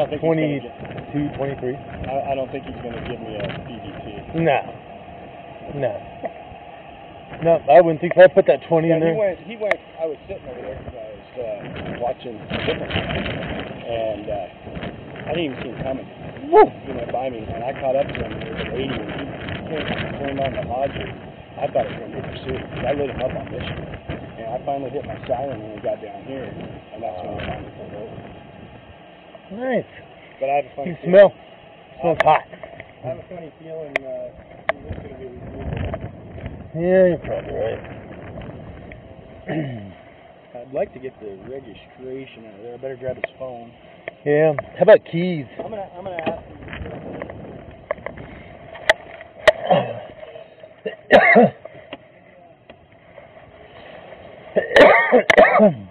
about 22, 23. I don't think he's going to give me a PVT. No. No, I wouldn't think so. I put that 20 in there. He went, I was sitting over there because I was watching different and I didn't even see him coming. Woo! He went by me, and I caught up to him, and it was at 80, and he turned on the Hodger. I thought it was going to be pursuit, because I lit him up on Mission. And I finally hit my siren when we got down here, and that's when I finally pulled over. Nice. But I have a funny You smell. Smells hot. I have a funny feeling he's going to be removed. Yeah, you're probably right. I'd like to get the registration out of there. I better grab his phone. Yeah. How about keys? I'm gonna ask him.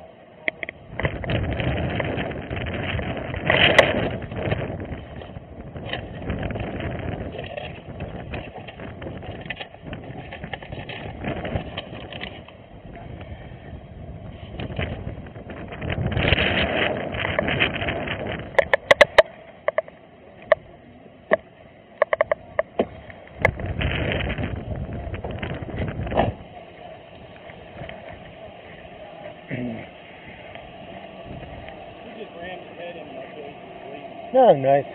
No, nice.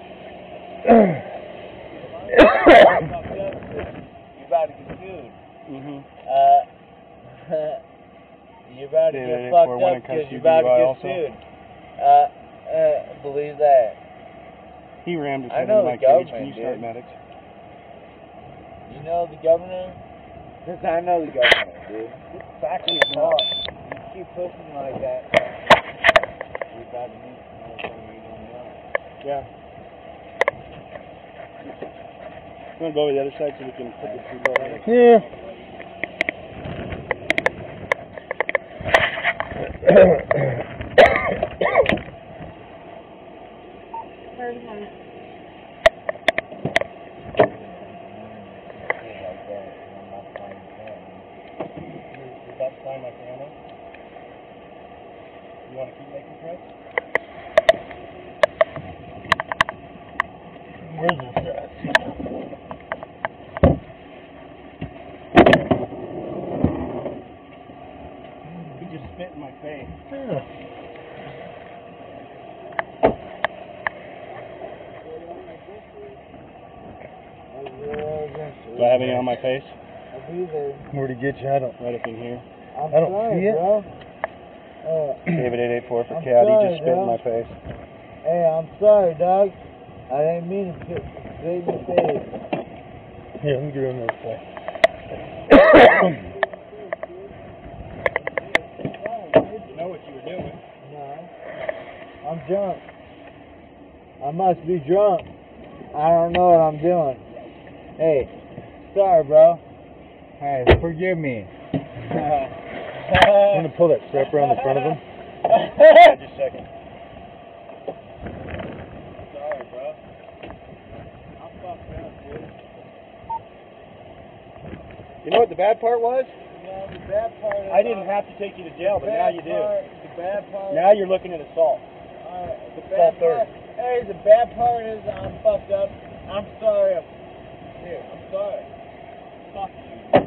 You're about to get sued. Mm-hmm. You're about to get fucked up because you're about to get sued. Believe that. He rammed his I head know in my the cage. government, Can you start dude. medics? You know the governor? Because I know the governor, dude. Back in his car. You keep pushing like that, you're about to meet someone you don't know. Yeah. You want to go over the other side so we can put the seatbelt on? Yeah. Sign my piano. You want to keep making threats? Where's this at? He just spit in my face. Yeah. Do I have any on my face? Where'd he get you? I don't. Right up in here. I don't see it. Bro. David 884 for I'm Cat. He sorry, just spit in bro. my face. Hey, I'm sorry, dog. I didn't mean to spit in your face. Here, let me get on this way. You know what you were doing. No. I'm drunk. I must be drunk. I don't know what I'm doing. Hey, sorry, bro. Hey, forgive me. I'm gonna pull that strap around the front of him. Just a second. Sorry, bro. I'm fucked up, dude. You know what the bad part was? No, the bad part is... I didn't have to take you to jail, but now you do. The bad part... Now you're looking at assault. the bad part... Hey, the bad part is I'm fucked up. I'm sorry. Here, I'm sorry. Fuck you.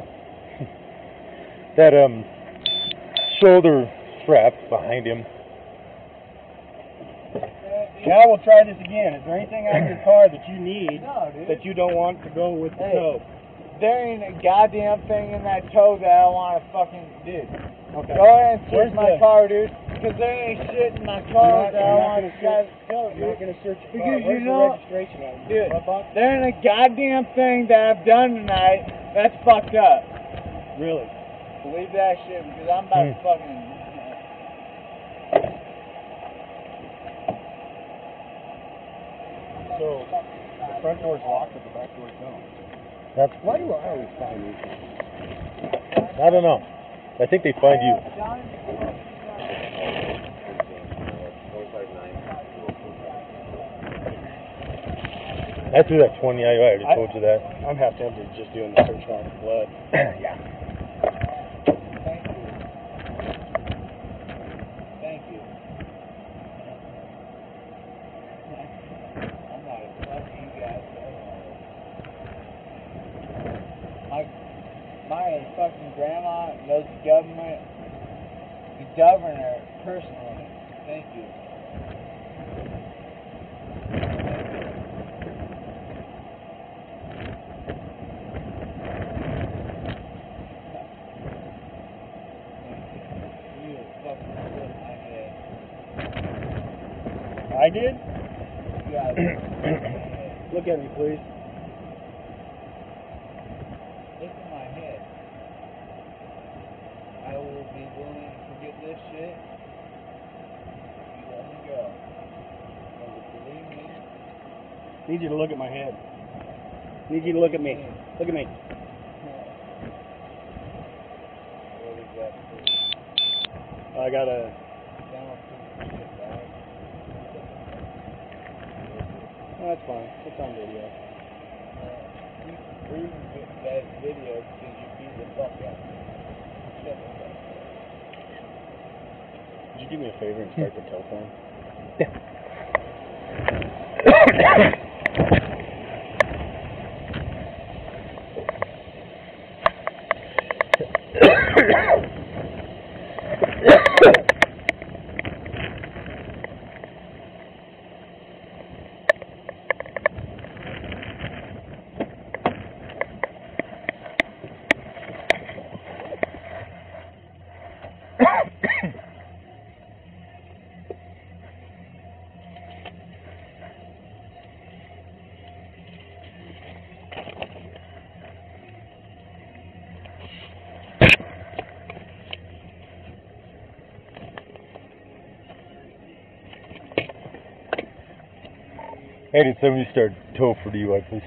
That shoulder strap behind him. Now we'll try this again. Is there anything on your car that you need No, dude. that you don't want to go with the Hey. tow? There ain't a goddamn thing in that tow that I want to fucking do. Okay. Go ahead and search Where's my the- car, dude. Because there ain't shit in my car that I want to search. tow, I'm not dude. going to search your Because car. you Where's know- the registration on it? Dude, What box? there ain't a goddamn thing that I've done tonight that's fucked up. Really? Believe that shit because I'm about to fucking... So, the front door's locked, but the back door's don't. That's Why do I always find these things? I don't know. I think they find you. I threw that 20. I already told you that. I'm half tempted just doing the search warrant for blood. Yeah. Thank you. grandma knows the government. You govern her personally. Thank you. You fucking split my head. I did? You got it. Look at me, please. Look at my head. I will be willing to forget this shit. You let me go. Believe me. Need you to look at my head. Need you to look at me. Look at me. What is that for? I got a. Down for shit, dog. Oh, that's fine. It's on video. You can prove that video because you beat the fuck out of me. Shut the fuck up. Would you do me a favor and start the telephone? Hey, did somebody start tow for DUI, please?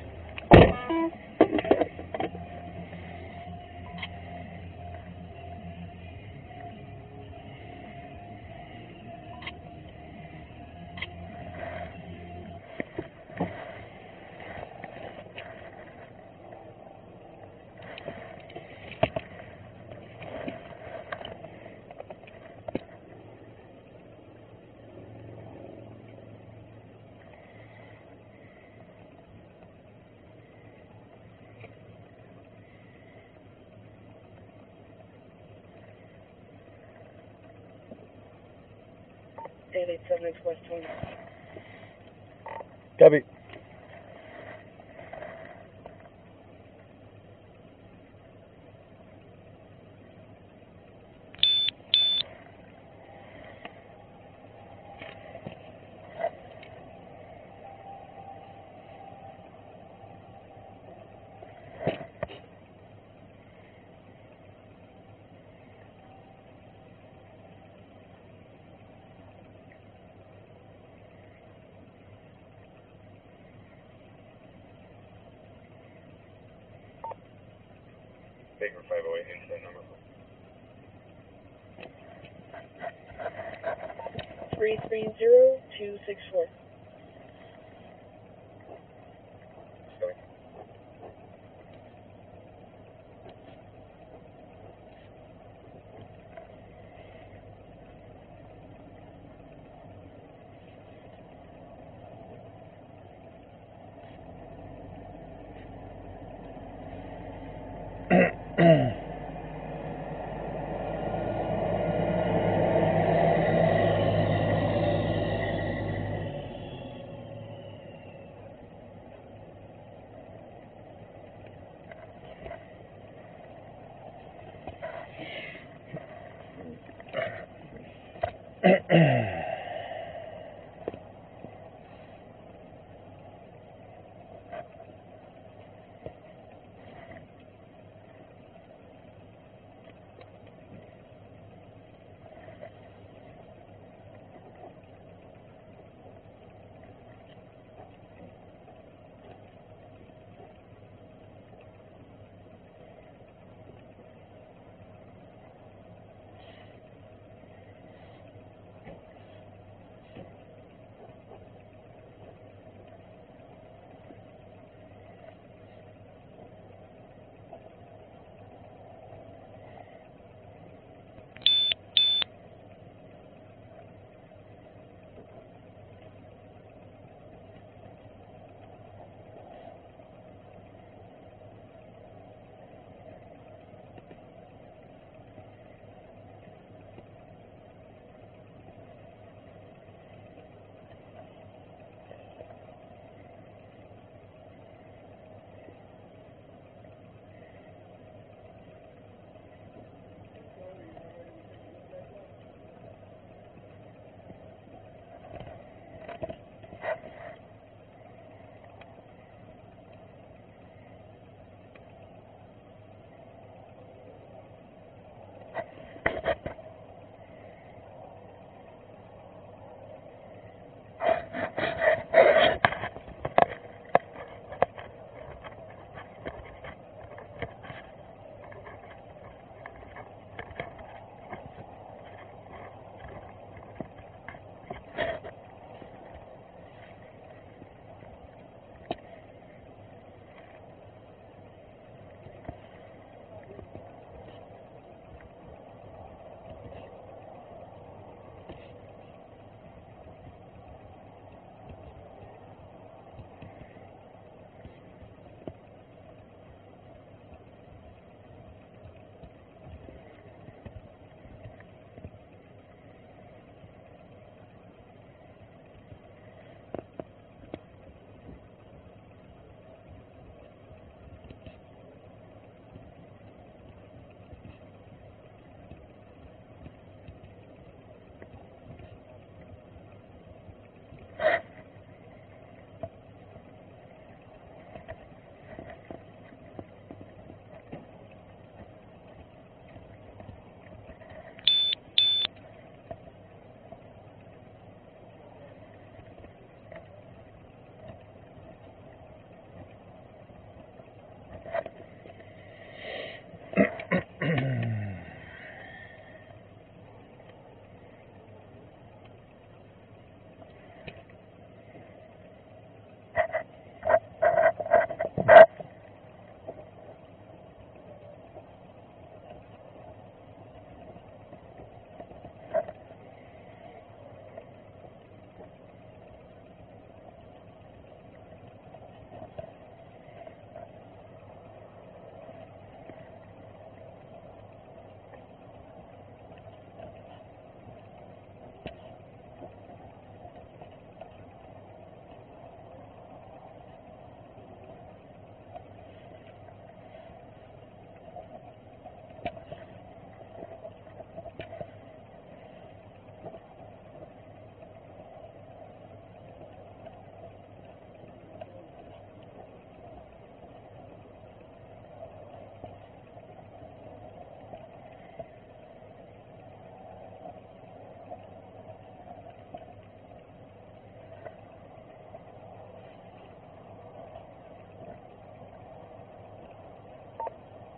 Daily 7 Express 20. Copy. Baker 508, incident number. 330264. Sorry.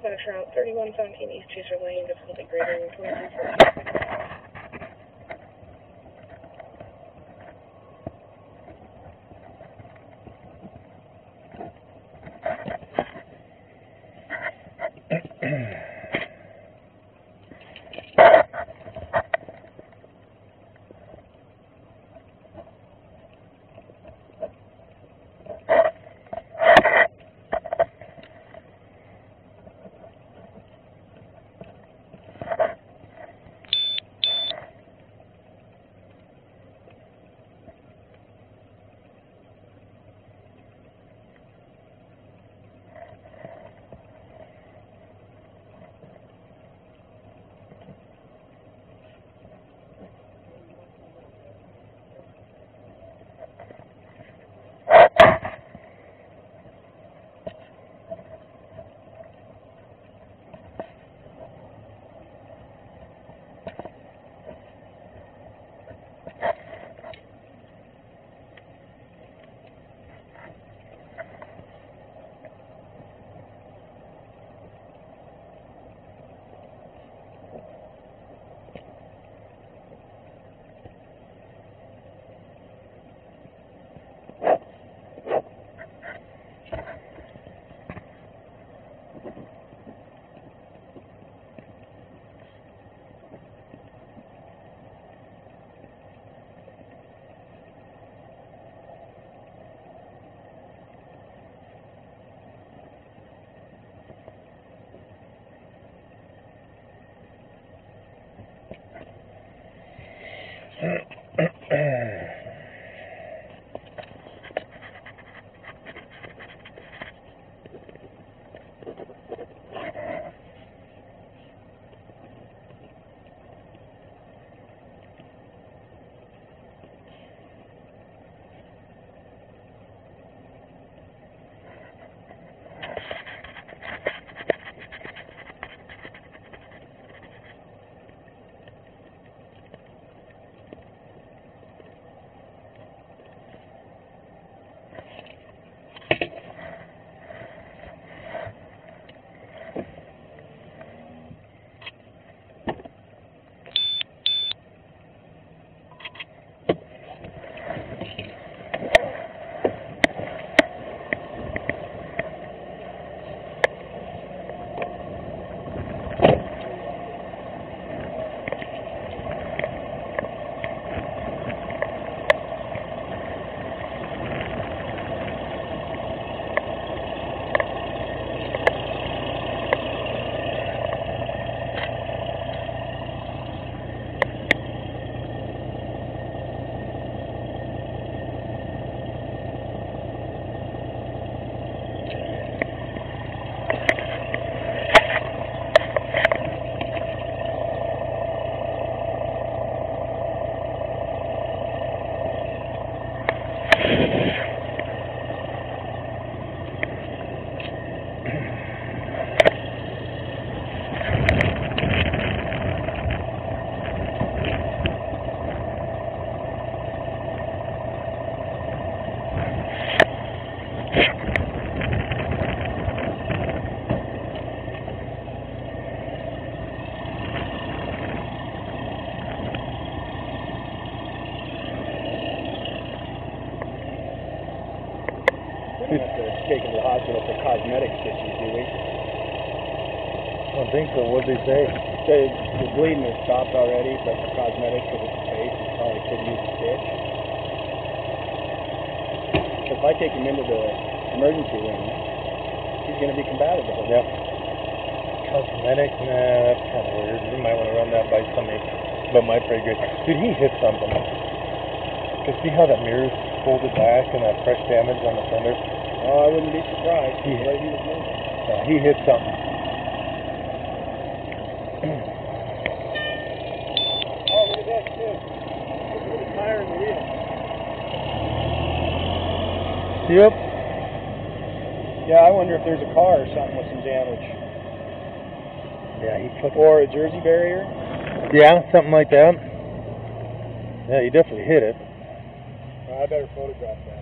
Fox Route 3117 East Chaser Lane, difficulty greater than 2340. We don't have to take him to the hospital for cosmetic stitches, do we? I don't think so. What'd they say? The bleeding has stopped already, but for cosmetic, because it's a face, it probably could use a stitch. So if I take him into the emergency room, he's going to be combative the whole Yeah. Cosmetic? Nah, that's kind of weird. You might want to run that by somebody. But my pretty good. Dude, he hit something. Cause see how that mirror's folded back and that fresh damage on the fender? Oh, I wouldn't be surprised. He- The way he was moving. He hit something. Oh, look at that, too. Look at the tire and the wheel. Yep. Yeah, I wonder if there's a car or something with some damage. Yeah, he took it. Or a Jersey barrier. Yeah, something like that. Yeah, he definitely hit it. I better photograph that.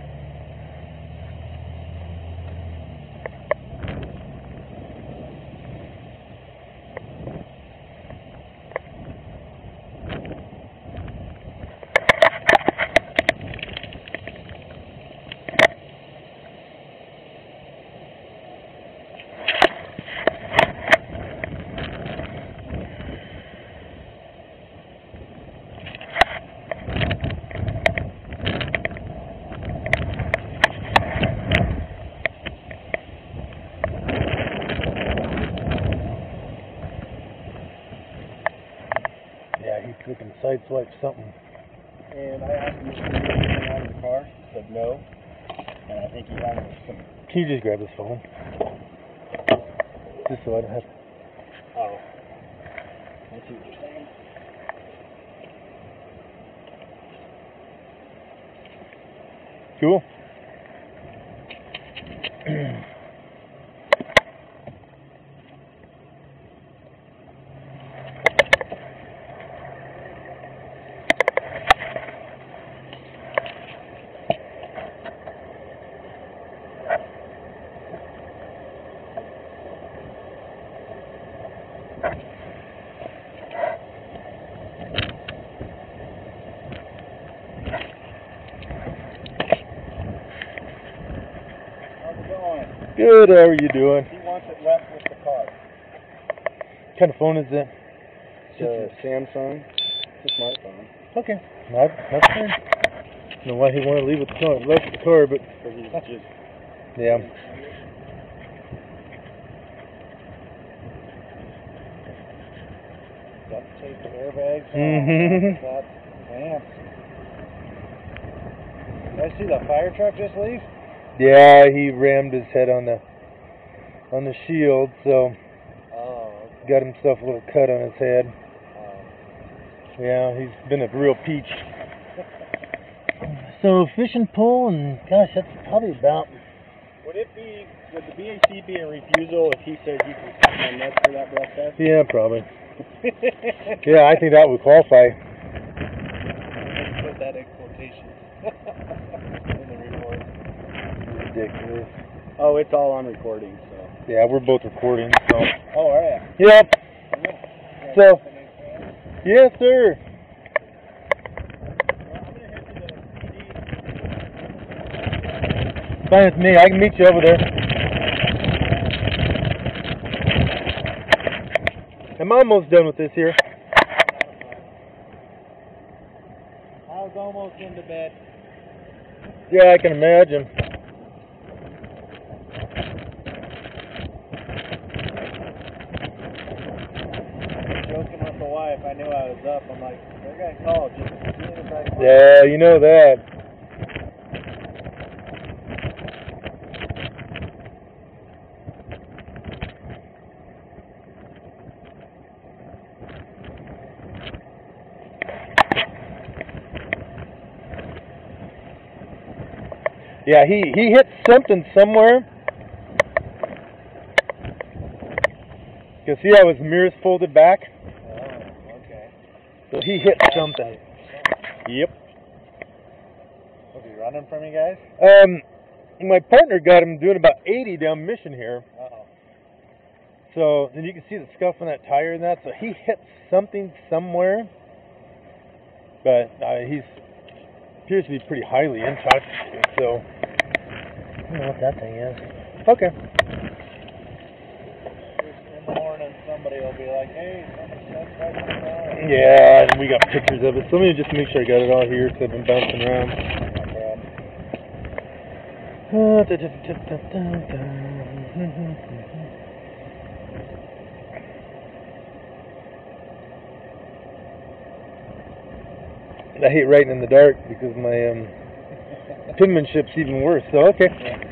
Yeah, he freaking sideswiped something. And I asked him if he was anything out of the car. He said no. And I think he had some. Can you just grab his phone? Just so I don't have to. Oh. I see what you're saying. Cool. How's it going? Good, how are you doing? He wants it left with the car. What kind of phone is it? It's a Samsung. It's a smartphone. Okay. That's fine. I don't know why he wanted to leave it left with the car, but Because he's just. yeah. Got the tape of airbags. Mhm. That's fancy. Did I see the fire truck just leave? Yeah, he rammed his head on the shield, so Oh, got himself a little cut on his head. okay. Yeah, he's been a real peach. So fish and pull, and gosh, that's probably about. Would the BAC be a refusal if he said he could cut my nuts for that breath test? Yeah, probably. Yeah, I think that would qualify. Let's put that in quotations. In the report. Ridiculous. Oh, it's all on recording, so. Yeah, we're both recording, so. Oh, are ya? Yep. So. Yes, sir. Fine with me. I can meet you over there. I'm almost done with this here. I was almost into bed. Yeah, I can imagine. Joking with the wife. I knew I was up. I'm like, they're going to call just as soon as I come. Yeah, you know that. Yeah, he hit something somewhere. You can see how his mirror's folded back. Oh, okay. So he hit something. Yep. Was he running from you guys? My partner got him doing about 80 down Mission here. Uh-oh. So, and you can see the scuff on that tire and that. So he hit something somewhere. But he's appears to be pretty highly intoxicated. So, I don't know what that thing is. Okay. In the morning, somebody will be like, hey, somebody said right on the car. Yeah, and we got pictures of it. So let me just make sure I got it all here because I've been bouncing around. I hate writing in the dark because my penmanship's even worse. So okay.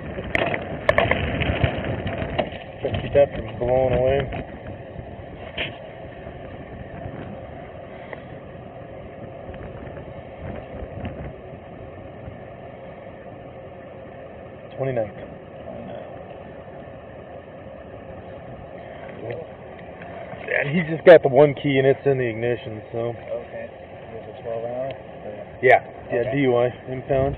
Try to keep that from blowing away. And he's just got the one key and it's in the ignition, so. Okay. Is it 12 hour? Yeah, Okay. DUI, impound.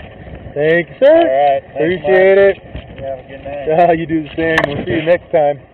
Thank you, sir. All right. Thanks, Appreciate it. You have a good night. You do the same. We'll see you next time.